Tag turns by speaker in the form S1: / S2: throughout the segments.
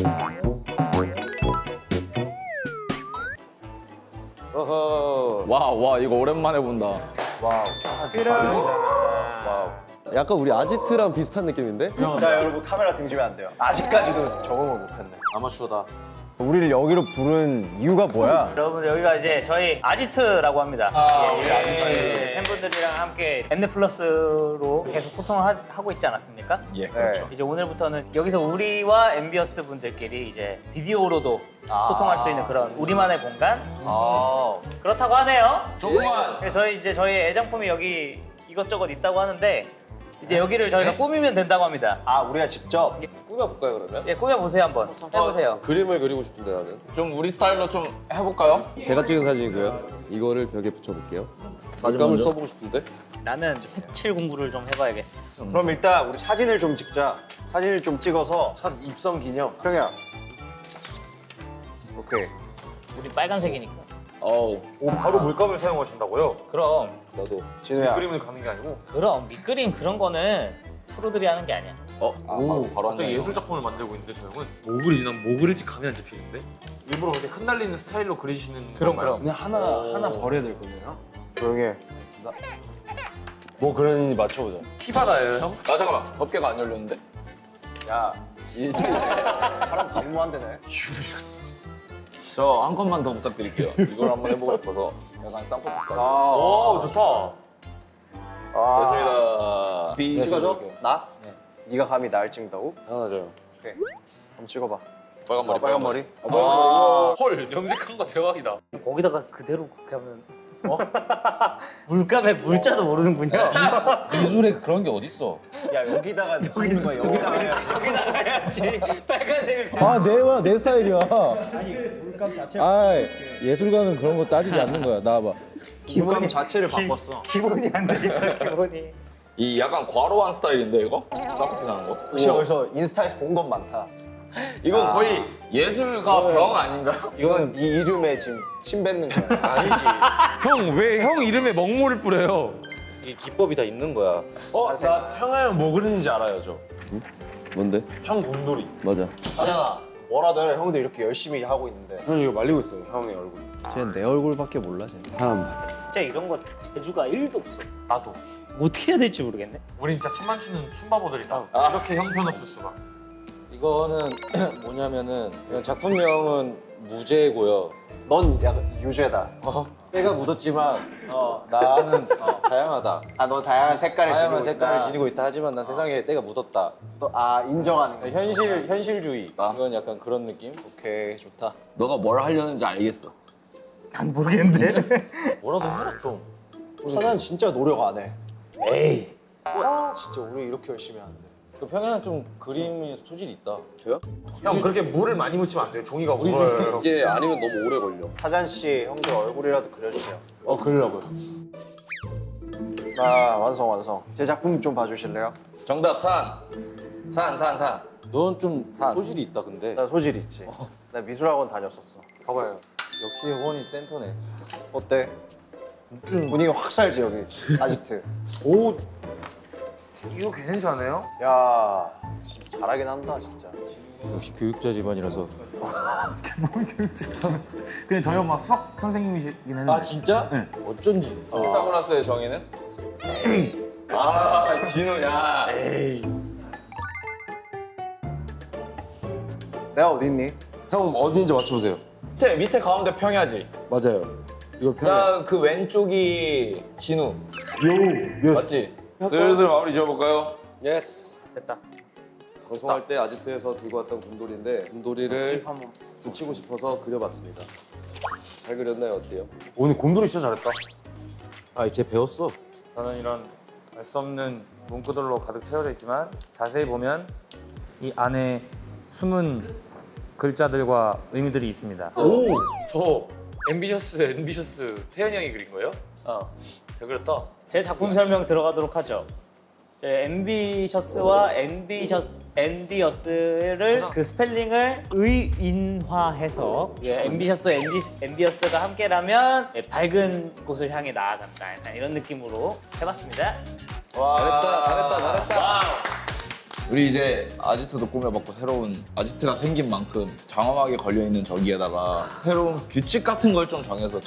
S1: 어허.
S2: 와 이거 오랜만에 본다.
S1: 와우. 와우. 약간 우리 아지트랑 비슷한 느낌인데?
S3: 자 여러분 카메라 등지면 안 돼요. 아직까지도 적응을 못했네.
S1: 아마추어다.
S3: 우리를 여기로 부른 이유가 뭐야?
S4: 여러분들 여기가 이제 저희 아지트라고 합니다. 우리 아지트 팬분들이랑 함께 엠넷플러스로 계속 소통을 하고 있지 않았습니까?
S2: 예, 그렇죠.
S4: 이제 오늘부터는 여기서 우리와 엠비어스 분들끼리 이제 비디오로도 소통할 수 있는 그런 우리만의 공간? 그렇다고 하네요.
S2: 조금만.
S4: 그래서 저희 애장품이 여기 이것저것 있다고 하는데 이제 여기를 저희가 꾸미면 된다고 합니다.
S3: 아 우리가 직접?
S1: 꾸며볼까요 그러면?
S4: 예, 꾸며보세요 한번. 해보세요.
S1: 그림을 그리고 싶은데 나는.
S2: 좀 우리 스타일로 좀 해볼까요?
S1: 제가 찍은 사진이고요. 이거를 벽에 붙여볼게요. 사진감을 써보고 싶은데?
S4: 나는 색칠 공부를 좀 해봐야겠어.
S3: 그럼 일단 우리 사진을 좀 찍자. 사진을 좀 찍어서 첫 입성 기념. 형이야. 오케이.
S4: 우리 빨간색이니까.
S2: 어우.
S5: 오, 바로 물감을 사용하신다고요?
S4: 그럼
S1: 나도.
S3: 진우야.
S5: 그림을 가는 게 아니고
S4: 밑그림 그런 거는 프로들이 하는 게 아니야.
S1: 바로
S5: 갑자기 예술 작품을 만들고 있는데 저 형은 뭐 그리지? 난 뭐 그릴지 감이 안 잡히는데? 일부러 그렇게 흩날리는 스타일로 그리시는 건가요?
S3: 그냥 하나 버려야 될 거네요. 조용히 해. 뭐 그러는지 맞춰보자.
S5: 티바다예요 형?
S2: 아 잠깐만. 덮개가 안 열렸는데?
S3: 야, 사람 방무한대네.
S2: 저 한 컷만 더 부탁드릴게요. 이걸 한번 해보고 싶어서 약간 쌍꺼풀 스타일.
S5: 오, 좋다.
S2: 됐습니다.
S3: B 찍어줘? 나? 네. 네가 감히 날 찍는다고?
S1: 당연하죠.
S3: 오케이. 한번 찍어봐.
S2: 빨간 머리.
S3: 빨간 머리.
S5: 헐, 염색한 거 대박이다.
S4: 거기다가 그대로 그렇게 하면 물감에 물자도 모르는군요.
S1: 미술에 그런 게 어딨어?
S3: 야 여기다가 찍는 거야. 여기다가 해야지.
S4: 여기다가 해야지. 빨간색을.
S6: 내 스타일이야. 아니 물감 자체. 예술가는 그런 거 따지지 않는 거야. 나와봐.
S3: 기본 자체를 바꿨어.
S4: 기본이 안 되겠어. 기본이.
S2: 이 약간 과로한 스타일인데 이거? 쌍꺼풀 나는 거?
S3: 혹시 여기서 인스타에서 본 건 많다.
S2: 이건 거의 예술가 병 아닌가요?
S3: 이건 이 이름에 지금 침 뱉는 거야. 아니지.
S5: 형, 왜 형 이름에 먹물을 뿌려요?
S1: 이 기법이 다 있는 거야.
S3: 나 형은 뭐 그리는지 알아요, 저.
S1: 뭔데?
S3: 형 곰돌이.
S1: 맞아.
S3: 하잖아. 뭐라도 해. 형도 이렇게 열심히 하고 있는데. 형 이거 말리고 있어요, 형의 얼굴.
S6: 쟤는 내 얼굴밖에 몰라, 쟤는.
S4: 진짜 이런 거 재주가 1도 없어.
S5: 나도.
S4: 어떻게 해야 될지 모르겠네.
S5: 우린 진짜 춤만 추는 춤바보들이다. 이렇게 형편없을 수가.
S1: 이거는 뭐냐면은 그냥 작품명은 무죄고요.
S3: 넌 약간 유죄다.
S1: 때가 묻었지만 나는 다양하다.
S3: 너 다양한 색깔을
S1: 다양한
S3: 지니고
S1: 색깔을
S3: 있다.
S1: 지니고 있다 하지만 난 세상에 때가 묻었다.
S3: 인정하는 거.
S1: 현실주의. 이건 약간 그런 느낌?
S3: 오케이, 좋다.
S2: 너가 뭘 하려는지 알겠어.
S4: 난 모르겠는데.
S1: 뭐라도 해라 좀.
S3: 사장 진짜 노력 안 해. 에이. 진짜 우리 이렇게 열심히 하는데.
S1: 그 평양은 좀 그림이 소질이 있다. 저요?
S5: 형, 그렇게 물을 많이 묻히면 안 돼요. 종이가 울어요.
S1: 이게 아니면 너무 오래 걸려.
S3: 사잔 씨 형들 얼굴이라도 그려주세요.
S1: 그러려고요.
S3: 완성. 제 작품 좀 봐주실래요?
S2: 정답 산.
S1: 넌 좀 소질이 있다 근데.
S3: 나 소질 있지. 나 미술학원 다녔었어.
S5: 봐봐요.
S1: 역시 호원이 센터네.
S3: 어때? 좀 분위기 확 살지 여기. 아지트.
S5: 오, 이거 괜찮네요?
S3: 야, 잘하긴 한다 진짜.
S1: 역시 교육자 집안이라서.
S5: 그냥 저희 엄마 수학 선생님이시긴 했는데.
S1: 아 진짜?
S5: 네.
S1: 어쩐지.
S2: 피타고라스의 정의는? 진우야.
S3: 내가 어디 있니?
S1: 형 어디인지 맞춰보세요.
S2: 밑에 가운데 평야지.
S6: 맞아요. 이거
S2: 그다음 그 왼쪽이 진우. 맞지? 슬슬 마무리 지어볼까요?
S1: 예스.
S4: 됐다.
S1: 방송할 때 아지트에서 들고 왔던 곰돌이인데 곰돌이를 붙이고 싶어서 그려봤습니다. 잘 그렸나요? 어때요?
S3: 오늘 곰돌이 진짜 잘했다.
S1: 이제 배웠어.
S5: 저는 이런 알 수 없는 문구들로 가득 채워져 있지만 자세히 보면 이 안에 숨은 글자들과 의미들이 있습니다. 오! 저 앰비셔스 태현이 형이 그린 거예요? 잘 그렸다.
S4: 제 작품 설명 들어가도록 하죠. 앰비셔스와 앰비어스를 그 스펠링을 의인화해서 앰비어스가 함께라면 밝은 곳을 향해 나아간다. 약간 이런 느낌으로 해봤습니다.
S1: 잘했다.
S2: 우리 이제 아지트도 꾸며봤고 새로운 아지트가 생긴 만큼 장엄하게 걸려있는 저기에다가 새로운 규칙 같은 걸 좀 정해서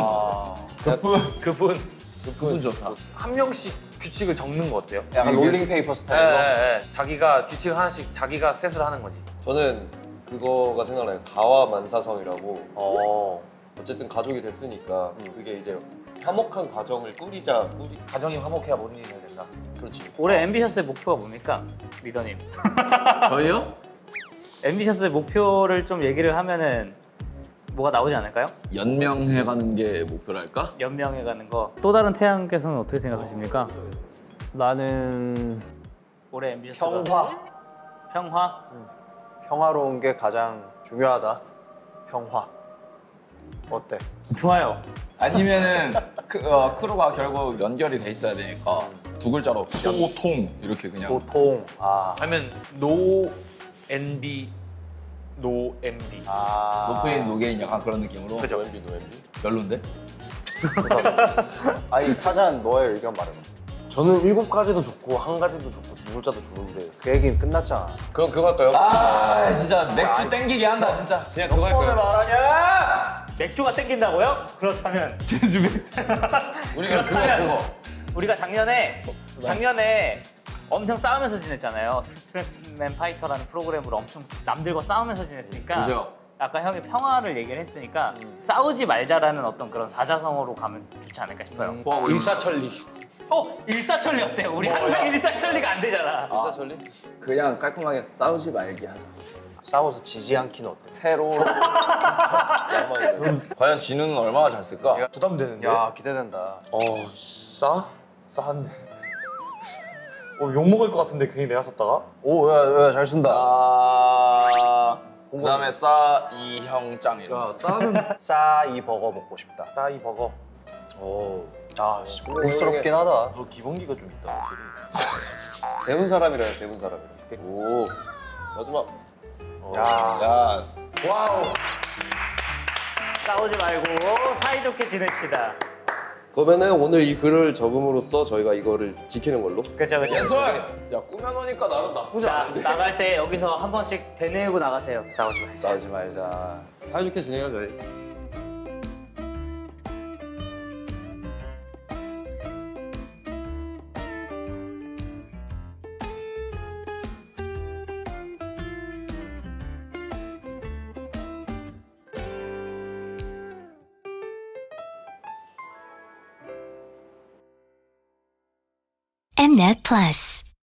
S2: 그분 좋다.
S5: 한 명씩 규칙을 적는 거 어때요?
S3: 약간 롤링 페이퍼
S5: 예,
S3: 스타일로.
S5: 예, 예. 자기가 규칙 하나씩 자기가 셋을 하는 거지.
S1: 저는 그거가 생각나요. 가와 만사성이라고.
S5: 어.
S1: 어쨌든 가족이 됐으니까 그게 이제 화목한 가정을 꾸리자.
S5: 가정이 화목해야 모든 일이 잘 된다.
S1: 그렇지.
S4: 올해 앰비셔스의 목표가 뭡니까? 리더님.
S2: 저희요?
S4: 앰비셔스의 목표를 좀 얘기를 하면은 뭐가 나오지 않을까요?
S2: 연명해가는 게 목표랄까?
S4: 연명해가는 거. 또 다른 태양께서는 어떻게 생각하십니까?
S6: 나는
S4: 올해 앰비셔스가
S6: 평화.
S4: 평화?
S3: 평화로운 게 가장 중요하다. 평화. 어때?
S4: 좋아요.
S2: 아니면은 크루가 결국 연결이 돼 있어야 되니까 두 글자로 소통 이렇게 그냥
S3: 보통
S5: 하면 노 NB 노 MB.
S2: 노페인 노게인 약간 그런 느낌으로
S5: 그죠.
S1: 노엠비.
S2: 별론데?
S3: 아니 타잔 너의 의견 말해봐.
S6: 저는 7가지도 좋고 1가지도 좋고 2글자도 좋은데
S3: 그 얘기는 끝났잖아.
S1: 그럼 그거 할까요?
S2: 아 진짜 맥주 땡기게 한다 진짜.
S1: 그냥 그거 할까요?
S3: 말하냐?
S4: 맥주가 땡긴다고요? 그렇다면
S1: 우리가 그거.
S4: 우리가 작년에 엄청 싸우면서 지냈잖아요. 스트랩맨 파이터라는 프로그램으로 엄청 남들과 싸우면서 지냈으니까
S2: 그죠?
S4: 아까 형이 평화를 얘기를 했으니까 싸우지 말자라는 어떤 그런 사자성어로 가면 좋지 않을까 싶어요.
S3: 일사천리.
S4: 일사천리 어때요? 우리 항상 일사천리가 안 되잖아.
S1: 일사천리?
S2: 그냥 깔끔하게 싸우지 말기 하자.
S3: 싸워서 지지 않기는 어때?
S2: 새로 과연 진우는 얼마나 잘 쓸까?
S5: 부담되는데?
S3: 야 기대된다.
S5: 싸한데. 욕 먹을 것 같은데 괜히 내가 썼다가?
S3: 오야 잘 쓴다.
S2: 그다음에 싸이형짱 이런 거.
S3: 싸이 버거 먹고 싶다.
S5: 싸이 버거.
S3: 고급스럽긴 하다.
S6: 너 기본기가 좀 있다 확실히.
S1: 배운 사람이라 배운 사람이라. 오. 마지막.
S2: 야,
S4: 싸우지 말고 사이좋게 지냅시다.
S1: 그러면은 오늘 이 글을 적음으로써 저희가 이거를 지키는 걸로.
S4: 그쵸.
S2: 예솔! 야 꾸며놓으니까 나름 나쁘지
S4: 자,
S2: 않은데?
S4: 나갈 때 여기서 한 번씩 되뇌고 나가세요. 싸우지 말자.
S2: 싸우지 말자.
S1: 사이좋게 지내요 저희.
S7: Mnet Plus.